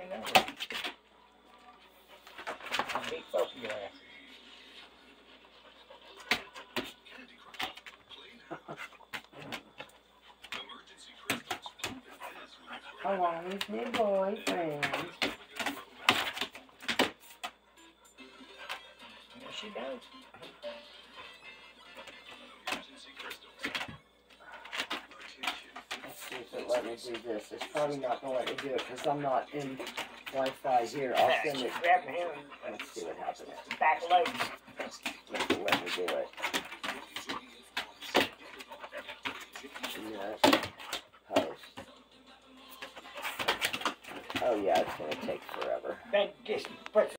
fucking over. I'll beat both of your asses. Along with new boyfriend. Yes, she does. Let's see if it let me do this. It's probably not going to let me do it because I'm not in Wi-Fi here. I'll send it. Grab him. Let's see what happens. Back leg. Let me do it. Yes. Post. Oh yeah, it's going to take forever. Then just put